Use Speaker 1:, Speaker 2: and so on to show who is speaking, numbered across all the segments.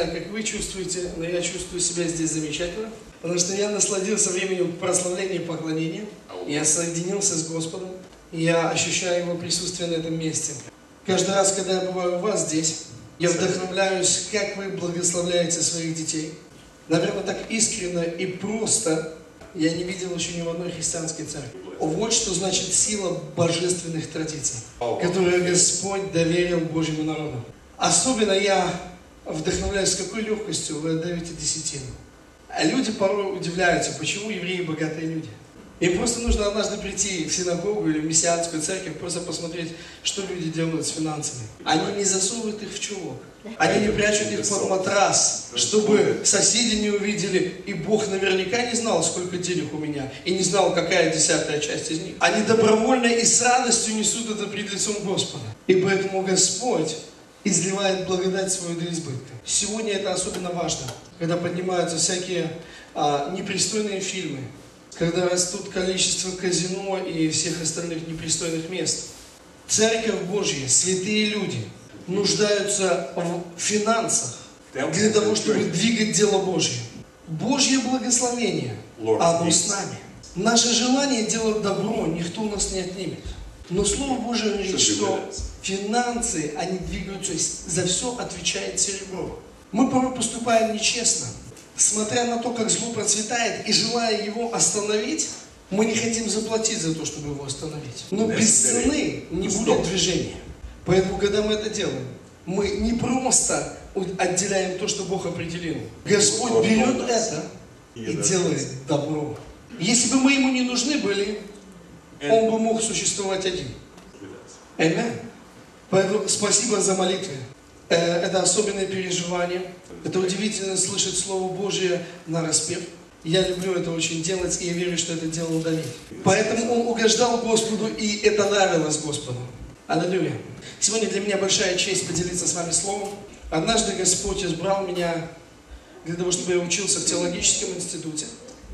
Speaker 1: знаю, как вы чувствуете, но я чувствую себя здесь замечательно, потому что я насладился временем прославления и поклонения. Я соединился с Господом, и я ощущаю Его присутствие на этом месте. Каждый раз, когда я бываю у вас здесь, я вдохновляюсь, как вы благословляете своих детей. Наверное, так искренне и просто я не видел еще ни в одной христианской церкви. Вот что значит сила божественных традиций, которые Господь доверил Божьему народу. Особенно я вдохновляюсь, с какой легкостью вы отдаете десятину. А люди порой удивляются, почему евреи богатые люди. Им просто нужно однажды прийти в синагогу или в мессианскую церковь, просто посмотреть, что люди делают с финансами. Они не засовывают их в чулок. Они не прячут их под матрас, чтобы соседи не увидели, и Бог наверняка не знал, сколько денег у меня, и не знал, какая 10-я часть из них. Они добровольно и с радостью несут это пред лицом Господа. И поэтому Господь изливает благодать свою до избытка. Сегодня это особенно важно, когда поднимаются всякие непристойные фильмы, когда растут количество казино и всех остальных непристойных мест. Церковь Божья, святые люди нуждаются в финансах для того, чтобы двигать дело Божье. Божье благословение, оно с нами. Наше желание делать добро никто у нас не отнимет. Но Слово Божие говорит, что финансы, они двигаются, за все отвечает серебро. Мы порой поступаем нечестно. Смотря на то, как зло процветает, и желая его остановить, мы не хотим заплатить за то, чтобы его остановить. Но без цены не будет движения. Поэтому, когда мы это делаем, мы не просто отделяем то, что Бог определил. Господь берет это и делает добро. Если бы мы ему не нужны были, он бы мог существовать один. Аминь. Поэтому спасибо за молитвы. Это особенное переживание. Это удивительно слышать Слово Божие нараспев. Я люблю это очень делать, и я верю, что это делал Давид. Поэтому он угождал Господу, и это нравилось Господу. Аллилуйя. Сегодня для меня большая честь поделиться с вами Словом. Однажды Господь избрал меня для того, чтобы я учился в теологическом институте.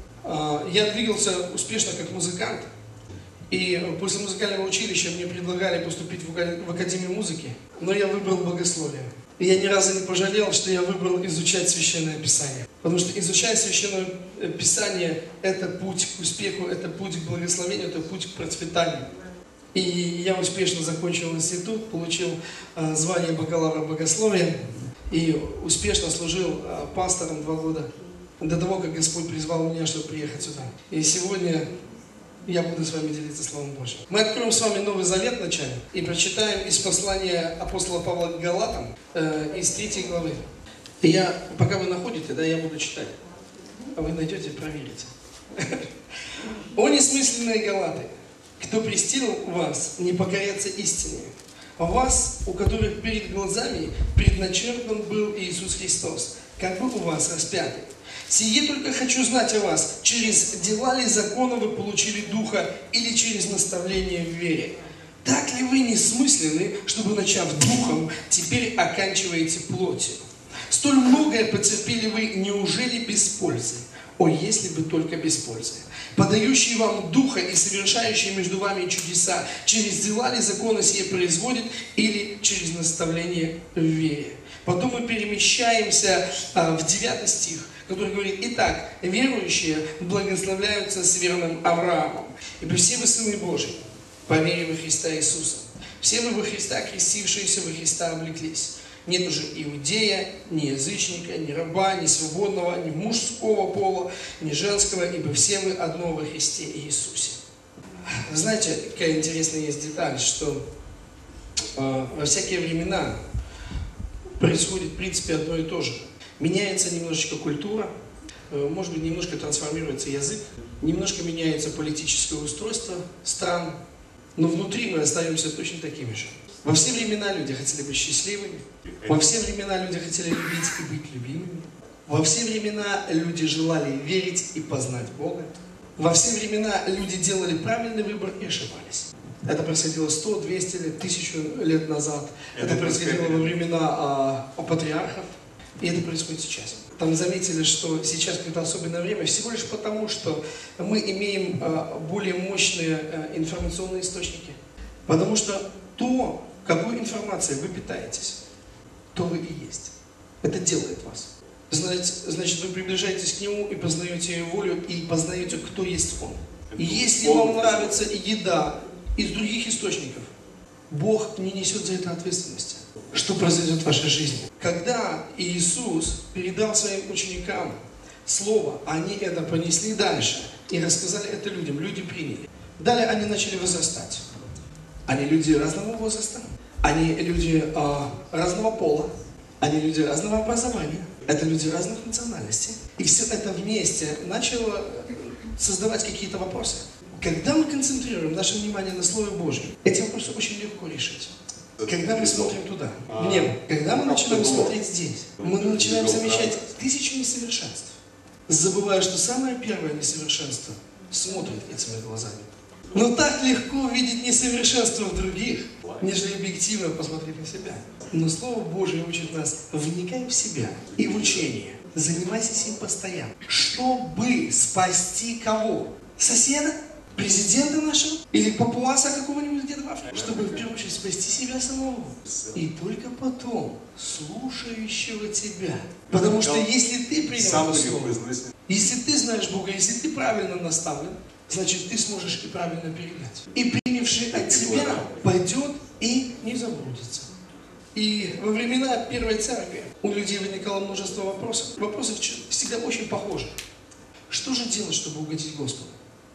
Speaker 1: Я двигался успешно как музыкант. И после музыкального училища мне предлагали поступить в Академию музыки, но я выбрал богословие. И я ни разу не пожалел, что я выбрал изучать Священное Писание. Потому что изучая Священное Писание, это путь к успеху, это путь к благословению, это путь к процветанию. И я успешно закончил институт, получил звание бакалавра богословия и успешно служил пастором 2 года до того, как Господь призвал меня, чтобы приехать сюда. И сегодня я буду с вами делиться Словом Божьим. Мы откроем с вами Новый Завет вначале и прочитаем из послания апостола Павла к Галатам, из 3 главы. Пока вы находите, я буду читать, а вы найдете, проверите. «О несмысленные Галаты, кто престил вас не покоряться истине, вас, у которых перед глазами предначертан был Иисус Христос, как бы у вас распятый. Сие только хочу знать о вас, через дела ли закона вы получили Духа или через наставление в вере? Так ли вы несмысленны, чтобы, начав Духом, теперь оканчиваете плотью? Столь многое потерпели вы, неужели без пользы? О, если бы только без пользы! Подающий вам Духа и совершающий между вами чудеса, через дела ли закона сие производит или через наставление в вере?» Потом мы перемещаемся в 9 стих, который говорит: «Итак, верующие благословляются с верным Авраамом. Ибо все вы сыны Божьи, по вере во Христа Иисуса. Все вы во Христа, крестившиеся во Христа, облеклись. Нет уже иудея, ни язычника, ни раба, ни свободного, ни мужского пола, ни женского, ибо все вы одно во Христе Иисусе». Знаете, какая интересная есть деталь, что во всякие времена происходит, в принципе, одно и то же. Меняется немножечко культура, может быть, немножко трансформируется язык, немножко меняется политическое устройство стран, но внутри мы остаемся точно такими же. Во все времена люди хотели быть счастливыми, во все времена люди хотели любить и быть любимыми, во все времена люди желали верить и познать Бога, во все времена люди делали правильный выбор и ошибались. Это происходило 100, 200 лет, 1000 лет назад. Это происходило во времена патриархов. И это происходит сейчас. Там заметили, что сейчас какое-то особенное время, всего лишь потому, что мы имеем более мощные информационные источники. Потому что то, какой информацией вы питаетесь, то вы и есть. Это делает вас. Значит, вы приближаетесь к Нему и познаете Его волю, и познаете, кто есть Он. И если вам нравится еда из других источников, Бог не несет за это ответственности. Что произойдет в вашей жизни? Когда Иисус передал своим ученикам Слово, они это понесли дальше и рассказали это людям. Люди приняли. Далее они начали возрастать. Они люди разного возраста, они люди разного пола, они люди разного образования, это люди разных национальностей. И все это вместе начало создавать какие-то вопросы. Когда мы концентрируем наше внимание на Слове Божьем, эти вопросы очень легко решить. Когда мы смотрим туда, в небо, когда мы начинаем смотреть здесь, мы начинаем замечать тысячи несовершенств, забывая, что самое первое несовершенство смотрит этими глазами. Но так легко видеть несовершенство в других, нежели объективно посмотреть на себя. Но Слово Божие учит нас: вникай в себя и в учение, занимайся им постоянно, чтобы спасти кого? Соседа? Президента нашего? Или папуаса какого-нибудь где-то в Африке? Чтобы в первую очередь спасти себя самого. И только потом слушающего тебя. Потому что если ты принял это слово, если ты знаешь Бога, если ты правильно наставлен, значит ты сможешь и правильно передать. И принявший от тебя пойдет и не заблудится. И во времена Первой Церкви у людей возникало множество вопросов. Вопросы всегда очень похожи. Что же делать, чтобы угодить Господу?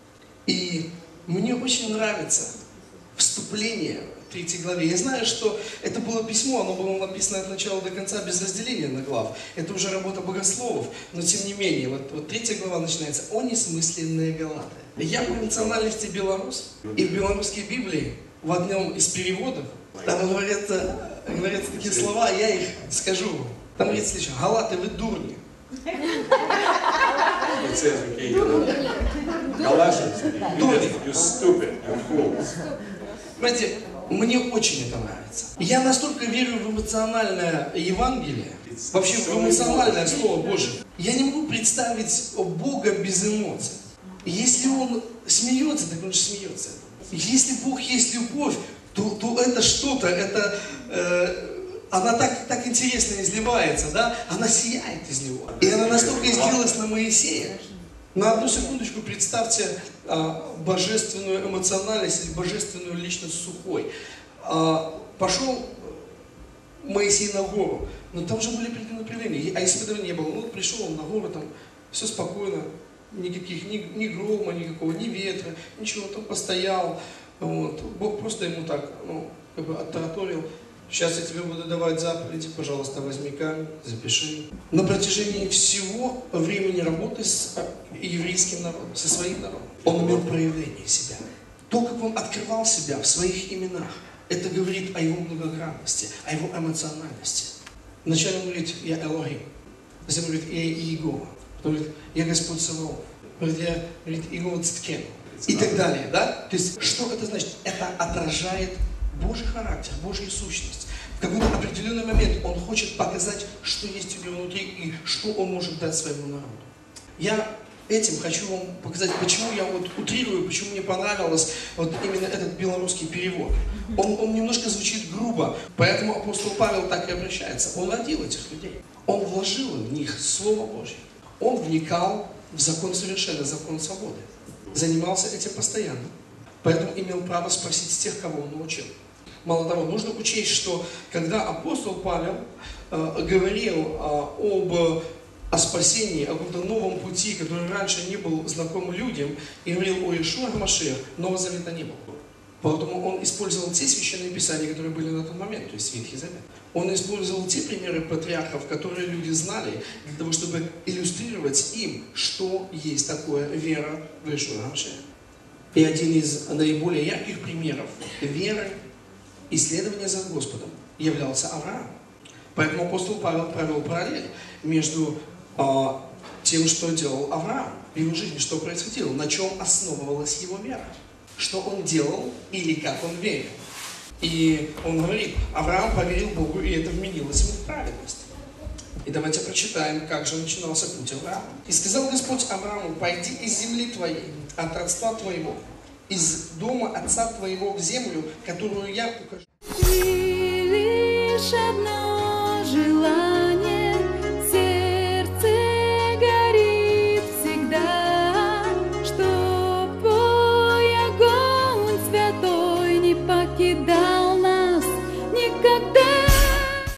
Speaker 1: И мне очень нравится вступление в 3 главе. Я знаю, что это было письмо, оно было написано от начала до конца без разделения на глав. Это уже работа богословов, но тем не менее, вот 3 глава начинается: «О несмысленные Галаты». Я по национальности белорус, и в белорусской Библии в одном из переводов там говорятся такие слова, я их скажу. Там говорится следующее: «Галаты, вы дурни». Знаете, мне очень это нравится. Я настолько верю в эмоциональное Евангелие, вообще в эмоциональное Слово Божие. Я не могу представить Бога без эмоций. Если Он смеется, так Он же смеется. Если Бог есть любовь, то это что-то, она так интересно изливается, да? Она сияет из него. И она настолько излилась на Моисея. На одну секундочку представьте божественную эмоциональность или божественную личность сухой. Пошел Моисей на гору, но там же были предопределения. А если бы этого не было, ну пришел он на гору, там все спокойно, никаких, ни грома, никакого, ни ветра, ничего, там постоял. Вот. Бог просто ему так, оттараторил: сейчас я тебе буду давать заповеди, пожалуйста, возьми камень, запиши. На протяжении всего времени работы с еврейским народом, со своим народом, он имел проявление себя. То, как он открывал себя в своих именах, это говорит о его многогранности, о его эмоциональности. Вначале он говорит: я Элохим, затем говорит: я Иегова, потом говорит: я Господь Саваоф, потом я говорит: Иегова Циткен, и так далее, да? То есть, что это значит? Это отражает Божий характер, Божью сущность. В какой-то определенный момент Он хочет показать, что есть у Него внутри и что Он может дать своему народу. Я этим хочу вам показать, почему я утрирую, почему мне понравилось именно этот белорусский перевод. Он немножко звучит грубо, поэтому апостол Павел так и обращается. Он родил этих людей. Он вложил в них Слово Божье. Он вникал в закон совершенный, закон свободы. Занимался этим постоянно. Поэтому имел право спросить тех, кого он научил. Мало того, нужно учесть, что когда апостол Павел говорил о спасении, о каком-то новом пути, который раньше не был знаком людям, и говорил о Иешуа ха-Машиах, Нового Завета не было. Поэтому он использовал те священные писания, которые были на тот момент, то есть Ветхий Завет. Он использовал те примеры патриархов, которые люди знали, для того, чтобы иллюстрировать им, что есть такое вера в Иешуа ха-Машиах. И один из наиболее ярких примеров веры и следования за Господом являлся Авраам. Поэтому апостол Павел провел параллель между тем, что делал Авраам в его жизни, что происходило, на чем основывалась его вера, что он делал или как он верил. И он говорит: Авраам поверил Богу, и это вменилось ему в праведность. И давайте прочитаем, как же начинался путь Авраама. «И сказал Господь Аврааму: пойди из земли твоей, от родства твоего, из дома отца твоего в землю, которую я укажу».